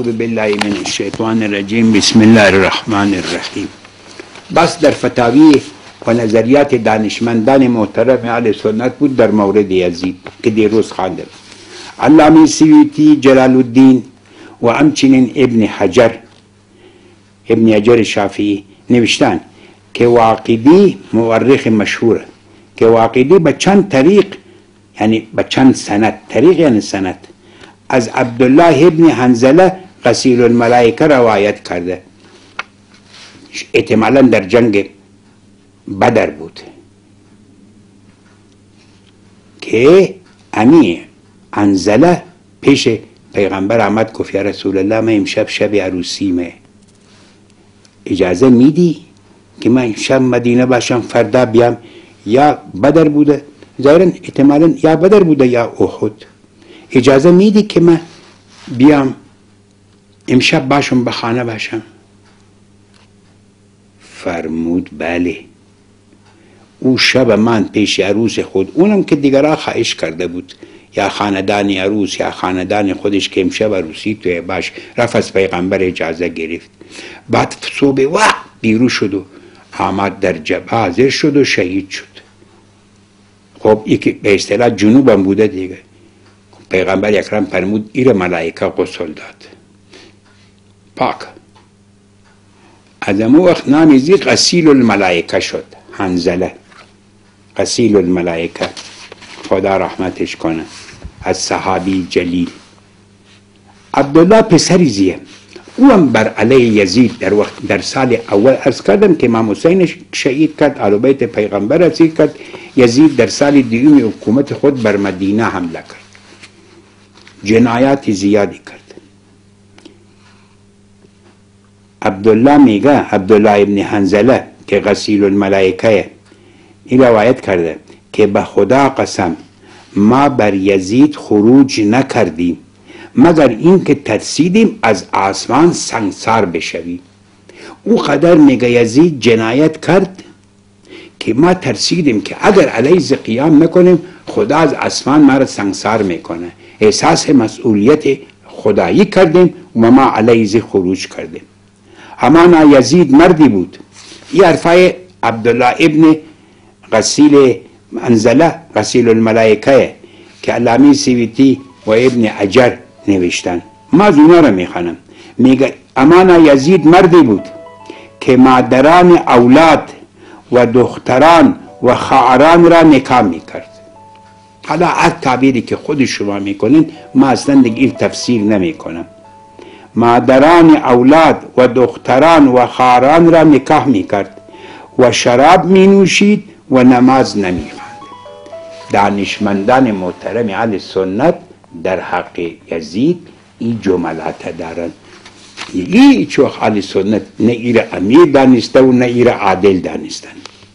اعوذ بالله من الشیطان الرجیم. بسم الله الرحمن الرحیم. بس در فتاوی و نظریات دانشمندان محترم اهل سنت بود در مورد یزید که دیروز خواندم. علامه سیوطی، جلال الدین و همچنین ابن حجر شافعی نوشتن که واقدی مورخ مشهور که واقدی به چند طریق، یعنی به چند سند، طریق یعنی سند، از عبدالله ابن حنظله غسیل الملائکه روایت کرده. احتمالا در جنگ بدر بود که امی حنظله پیش پیغمبر آمد گفت یا رسول الله من امشب شب عروسیمه، اجازه میدی که من شب مدینه باشم فردا بیام؟ یا بدر بوده، ظاهرا احتمالا یا بدر بوده یا احد. اجازه میدی که من بیام امشب باشم به خانه باشم؟ فرمود بله. او شب من پیش عروس خود، اونم که دیگرها خواهش کرده بود یا خاندان عروس یا خاندان خودش که امشب عروسی توی باش، رفت از پیغمبر اجازه گرفت. بعد صبح وقت بیرو شد و آمد در جبهه حاضر شد و شهید شد. خب این که به اصطلاح جنوبم بوده دیگه. پیغمبر اکرم فرمود ایر ملائکه غسل داد پاک. از امو وقت نامی زی غسیل الملائکه شد، حنظله غسیل الملائکه، خدا رحمتش کنه، از صحابی جلیل. عبدالله پسری زیه، او هم بر علیه یزید در سال اول عرض کردم که امام حسین شهید کرد، آل بیت پیغمبر اسیر کرد. یزید در سال دیوم حکومت خود بر مدینه حمله کرد، جنایات زیادی کرد. عبدالله میگه، عبدالله ابن حنظله که غسیل الملائکه، این روایت کرده که به خدا قسم ما بر یزید خروج نکردیم مگر این که ترسیدیم از آسمان سنگسار بشویم. او قدر میگه یزید جنایت کرد که ما ترسیدیم که اگر علیه قیام نکنیم خدا از آسمان ما را سنگسار میکنه. احساس مسئولیت خدایی کردیم و ما علیه خروج کردیم. همان یزید مردی بود. این حرفای عبدالله ابن غسیل حنظله غسیل الملائکه که علامه سیوطی و ابن حجر نوشتن، ما از اونا را میخوانم. میگه امان یزید مردی بود که مادران اولاد و دختران و خواهران را نکاح میکرد. حالا هر تعبیری که خود شما میکنین، ما اصلا دیگه این تفسیر نمیکنم. مادران اولاد و دختران و خواهران را نکاح میکرد و شراب مینوشید و نماز نمیخواند. دانشمندان محترم اهل سنت در حق یزید این جملات دارن. این چوخ اهل سنت نه ایر امیر دانسته و نه ایر عادل دانستن.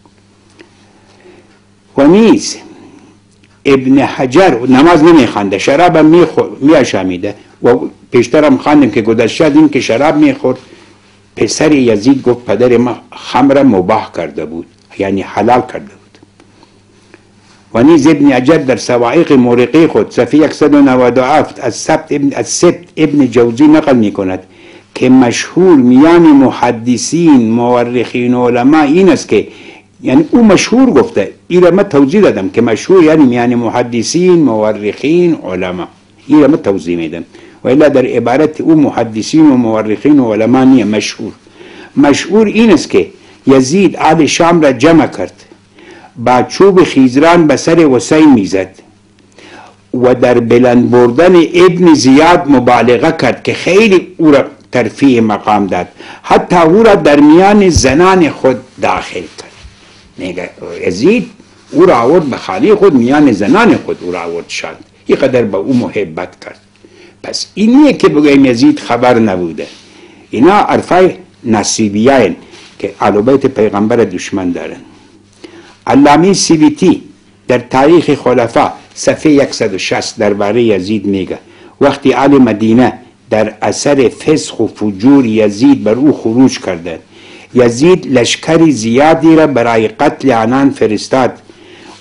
و نیز ابن حجر نماز نمیخوانده، شراب هم میاشامیده و پیشترم خواندیم که گذشته این که شراب میخورد. پسر یزید گفت پدر ما خمر مباح کرده بود، یعنی حلال کرده بود. و نیز ابن حجر در صواعق مورقه خود صفحه 197 از سبت ابن جوزی نقل می کند که مشهور میان محدثین مورخین و علما این است که، یعنی او مشهور گفته، این را من توضیح دادم که مشهور یعنی میان محدثین مورخین علما، این را من توضیح میدم. و الا در عبارت او محدثین و مورخین و علما نیه، مشهور این است که یزید آل شام را جمع کرد، با چوب خیزران به سر حسین میزد و در بلند بردن ابن زیاد مبالغه کرد که خیلی او را ترفیع مقام داد، حتی او را در میان زنان خود داخل کرد. میگه یزید او را آورد به خانه خود، میان زنان خود او را آورد شاند، این قدر به او محبت کرد. پس اینیه که بگویم یزید خبر نبوده. اینا عرفای نصیبیان که آل بیت پیغمبر دشمن دارن. علامه سیوطی در تاریخ خلفا صفحه 160 درباره یزید میگه وقتی آل مدینه در اثر فسق و فجور یزید بر او خروج کردند، یزید لشکری زیادی را برای قتل آنان فرستاد.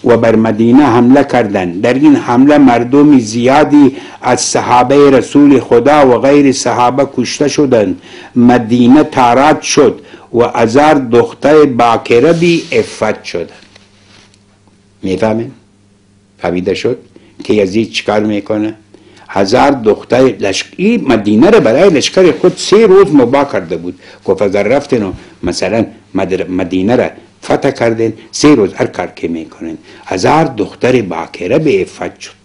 و بر مدینه حمله کردند. در این حمله مردم زیادی از صحابه رسول خدا و غیر صحابه کشته شدند. مدینه تاراج شد و 1000 دختر باکره بی عفت شدند. میفهمین؟ فهمیده شد که یزید چیکار میکنه؟ 1000 دختر لشکری مدینه را برای لشکر خود 3 روز مباح کرده بود. گفت اگر رفتین و مثلا مدینه را فتح کردین 3 روز هر کار که میکنین. 1000 دختر باکره به عفت شد.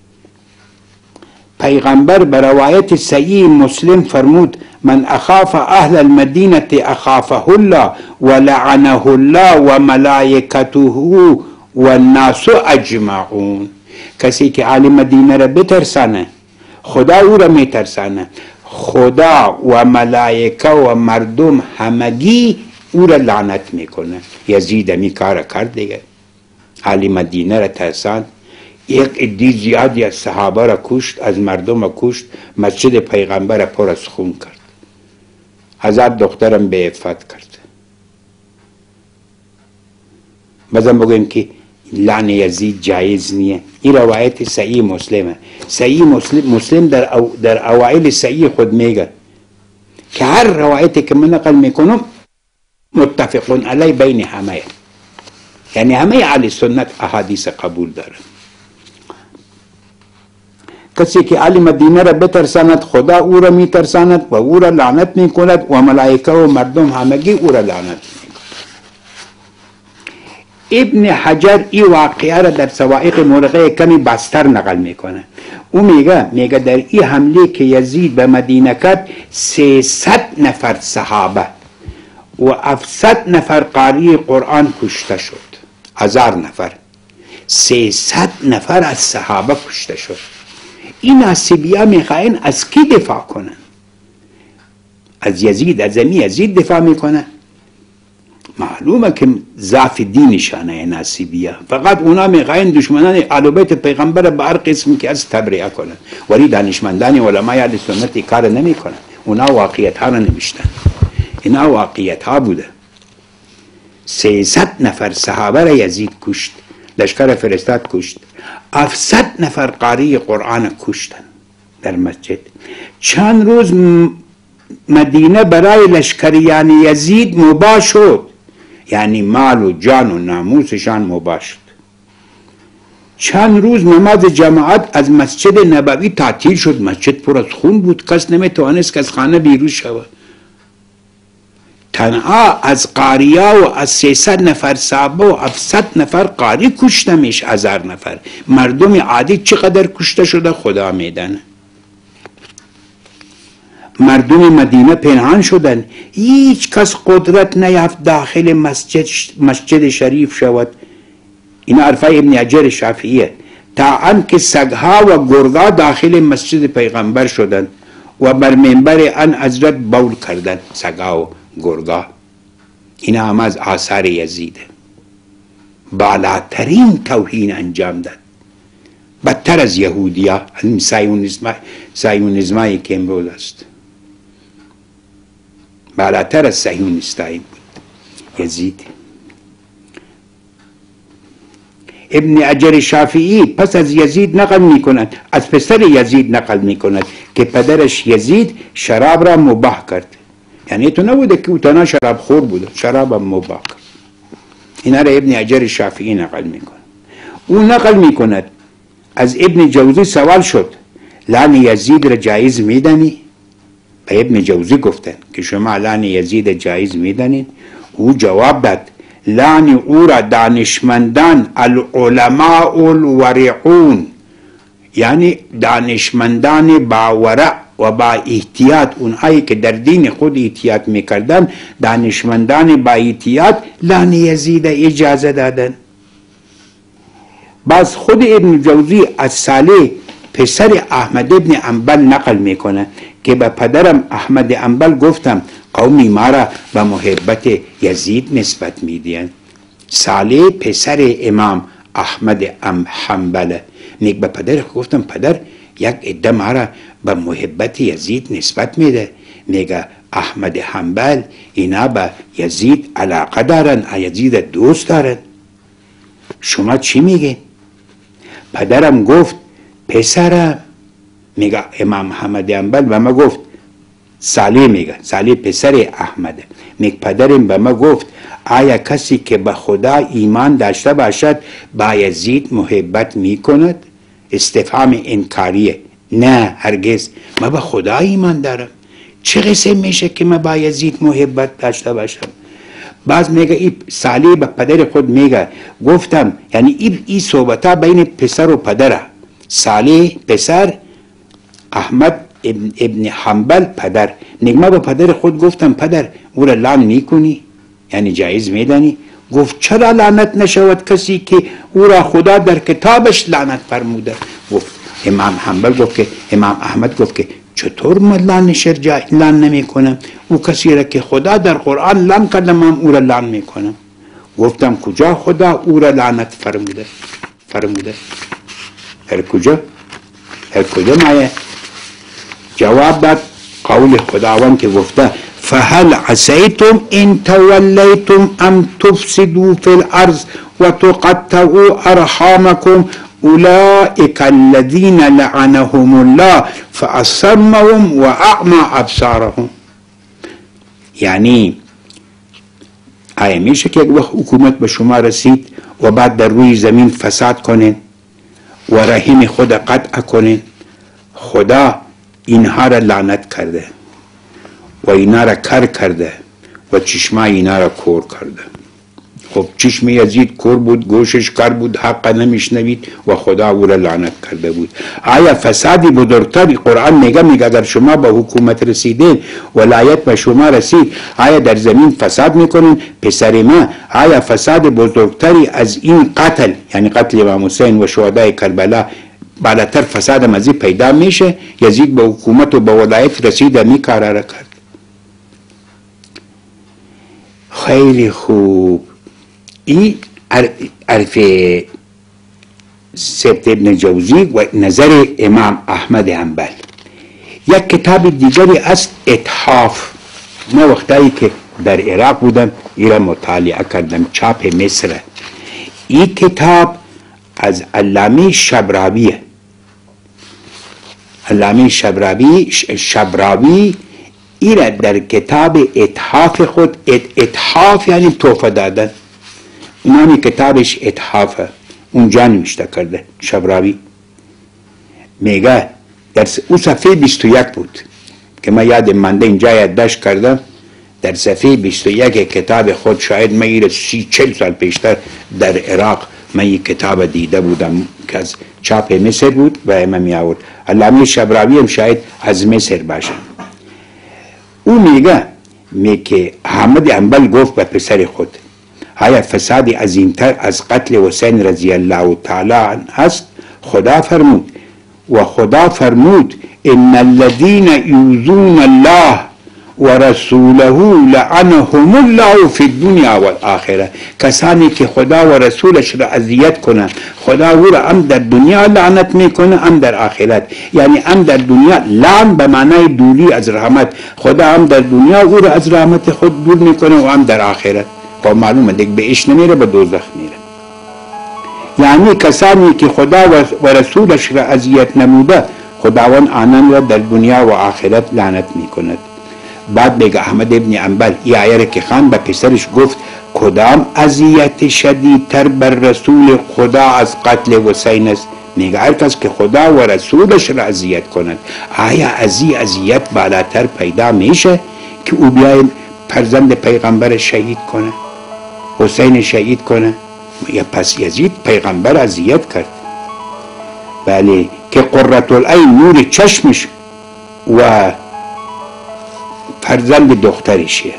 پیغمبر به روایت صحیح مسلم فرمود من اخاف اهل المدینه اخافه الله و لعنه الله و ملائکته و الناس اجمعون. کسی که اهل مدینه را بترسانه خدا او را میترسانه، خدا و ملائکه و مردم همگی او را لعنت میکنه. یزید می کار کرد دیگه، اهل مدینه را ترساند، یک عده زیادی از صحابه را کشت، از مردم را کشت، مسجد پیغمبر را پر از خون کرد، 1000 دخترم به عفت کرد. بازم بگویم که لعن یزید جایز نیه. این روایت صحیح مسلمه. صحیح مسلم در اوائل صحیح خود میگه که هر روایتی که من نقل میکنم متفقون علی بین همه، یعنی همه اهل سنت احادیث قبول دارن. کسی که اهل مدینه را بترساند خدا او را میترساند و او را لعنت میکند و ملائکه و مردم همگی او را لعنت میکند. ابن حجر این واقعه را در سوائق مرغه کمی بستر نقل میکنه. او میگه در این حمله که یزید به مدینه کرد 300 نفر صحابه و 700 نفر قاری قرآن کشته شد. 1000 نفر، 300 نفر از صحابه کشته شد. این ناصبیه میخواین از کی دفاع کنن؟ از یزید، از یزید دفاع میکنه. معلومه که ضعف دینشانه ناصبیه، فقط اونا میخواین دشمنان اهل بیت پیغمبر به هر قسم که از تبرئه کنن، ولی دانشمندان علمای اهل سنت کار نمیکنن. اونا واقعیت ها رو نوشتن، اینا واقعیت ها بوده. 300 نفر صحابه را یزید کشت، لشکر فرستاد کشت. 700 نفر قاری قرآن کشتن در مسجد. چند روز مدینه برای لشکریان یزید مباح شد، یعنی مال و جان و ناموسشان مباح شد. چند روز نماز جماعت از مسجد نبوی تعطیل شد، مسجد پر از خون بود، کس نمیتوانست که از خانه بیرون شود. تنها از قاریا و از 300 نفر صحابه و 700 نفر قاری کشته میشه. 1000 نفر مردم عادی چقدر کشته شده خدا میدانه. مردم مدینه پنهان شدن، هیچ کس قدرت نیافت داخل مسجد شریف شود. این حرفای ابن حجر شافعیه. تا آنکه سگها و گرگا داخل مسجد پیغمبر شدند و بر منبر آن حضرت بول کردند. سگها و گرگا اینا هم از آثار یزیده. بالاترین توهین انجام داد، بدتر از یهودیا، سایونیزمایی که امروز است، بالاتر از صهیونیستایی بود یزید. ابن حجر شافعی پس از یزید نقل می کند، از پسر یزید نقل می کند که پدرش یزید شراب را مباح کرد. یعنی تو نبوده که او تنها شراب خور بوده، شراب هم مباح کرد. اینا را ابن حجر شافعی نقل می کند. او نقل می کند از ابن جوزی سوال شد لعن یزید را جایز می دانی؟ به ابن جوزی گفتن که شما لعن یزید جایز می دانید؟ او جواب داد لعن او را دانشمندان العلماء الورعون، یعنی دانشمندان با ورع و با احتیاط، اونهایی که در دین خود احتیاط میکردن، دانشمندان با احتیاط لعن یزید اجازه دادن. باز خود ابن جوزی از صالح پسر احمد ابن حنبل نقل میکنه که به پدرم احمد حنبل گفتم قومی ما را به محبت یزید نسبت میدین. صالح پسر امام احمد حنبل میگه به پدر گفتم پدر یک عده ما را به محبت یزید نسبت میده. میگه احمد حنبل اینا به یزید علاقه دارن، یزید دوست دارن. شما چی میگه؟ پدرم گفت پسرم، میگه امام محمد انبل به ما گفت، صالح میگه، صالح پسر احمده، میگه پدرم به ما گفت آیا کسی که به خدا ایمان داشته باشد با یزید محبت میکند؟ استفهام انکاریه. نه هرگز، من به خدا ایمان دارم، چه قصه میشه که من با یزید محبت داشته باشم؟ باز میگه صالح به پدر خود میگه گفتم، یعنی این صحبت ها بین پسر و پدره، صالح پسر، احمد ابن حنبل پدر. نگمه به پدر خود گفتم پدر او را لعن میکنی؟ یعنی جایز میدانی؟ گفت چرا لعنت نشود کسی که او را خدا در کتابش لعنت فرموده؟ گفت امام حنبل گفت که امام احمد گفت که چطور من لعن نمی کنم؟ او کسی را که خدا در قرآن لعن کرده من او را لعن می کنم. گفتم کجا خدا او را لعنت فرموده؟ هر کجا مایه؟ جواب داد قول خداوند که گفته فهل عسیتم ان تولیتم ام تفسدوا فی الارض و تقطعوا ارحامکم اولئک الذین لعنهم الله فاصمهم و اعمی ابصارهم. یعنی آیا میشه که یک وقت حکومت به شما رسید و بعد در روی زمین فساد کنین و رحم خود قطع کنین؟ خدا اینها را لعنت کرده و اینا را کر کرده و چشمه اینا را کور کرده. خب چشم یزید کور بود، گوشش کر بود، حق نمیشنوید و خدا او را لعنت کرده بود. آیا فسادی بزرگتری قرآن میگه اگر شما به حکومت رسیدین، ولایت به شما رسید، آیا در زمین فساد میکنین؟ پسر ما، آیا فساد بزرگتری از این قتل، یعنی قتل امام حسین و شهدای کربلا، بالاتر فساد مزید پیدا میشه؟ یزید به حکومت و به ولایت رسید می کارا را کرد. خیلی خوب. این عرف سبت ابن جوزی و نظر امام احمد حنبل. یک کتاب دیگری است اتحاف. من وقتایی که در عراق بودم این را مطالعه کردم، چاپ مصر. این کتاب از علامه شبراویه. علامه شبراوی ایره در کتاب اتحاف خود، اتحاف یعنی توفه دادن، نامی کتابش اتحافه، اونجا نوشته کرده شبراوی. میگه در اون صفحه 21 بود که من یاد منده اینجا یادداشت کردم، در صفحه 21 کتاب خود، شاید من ایره 30-40 سال پیشتر در عراق من یک کتاب دیده بودم که از چاپ مصر بود و من می آورد. علامه شبراوی هم شاید از مصر باشه. او میگه که احمد حنبل گفت به پسر خود آیا فسادی عظیمتر از قتل حسین رضی الله تعالی عنه است؟ خدا فرمود ان الذين يؤذون الله ورسوله لعنهم الله فی الدنیا والآخره. کسانی که خدا و رسولش را اذیت کنند، خدا او را هم در دنیا لعنت میکنه هم در آخرت. یعنی هم در دنیا لعن به معنای دوری از رحمت، خدا هم در دنیا او را از رحمت خود دور میکنه و هم در آخرت. خب معلومه دیگه بهش نمیره، به دوزخ میره. یعنی کسانی که خدا و رسولش را اذیت نموده، خداوند آنان را در دنیا و آخرت لعنت میکند. بعد بگه احمد ابن حنبل این آیه که خان به پسرش گفت کدام اذیت شدیدتر بر رسول خدا از قتل حسین است؟ میگه هر کس که خدا و رسولش را اذیت کند. آیا از این اذیت بالاتر پیدا میشه که او بیاید فرزند پیغمبر شهید کنه، حسین شهید کنه؟ یا پس یزید پیغمبر اذیت کرد. بله، که قرة العین نور چشمش و فرزند دخترشه.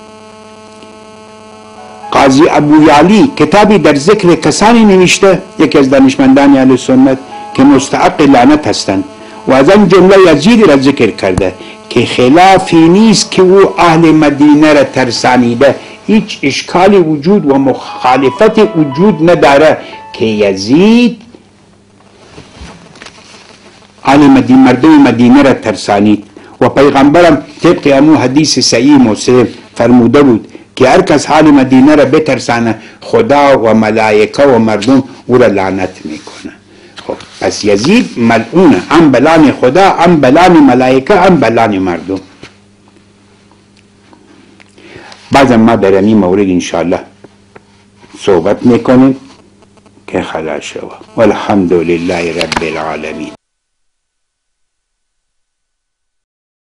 قاضی ابویعلی کتابی در ذکر کسانی نوشته، یکی از دانشمندان اهل سنت، که مستحق لعنت هستند و از آن جمله یزید را ذکر کرده که خلافی نیست که او اهل مدینه را ترسانیده. هیچ اشکالی وجود و مخالفت وجود نداره که یزید اهل مردم مدینه را ترسانید. و پیغمبرم طبق امو حدیث صحیح مسلم فرموده بود که هر کس حال مدینه را بترسانه خدا و ملائکه و مردم او را لعنت میکنه. خب پس یزید ملعونه، هم بلان خدا، هم بلان ملائکه، هم بلان مردم. بعضا ما در این مورد انشاءالله صحبت میکنیم که خلاص شود. والحمد لله رب العالمین.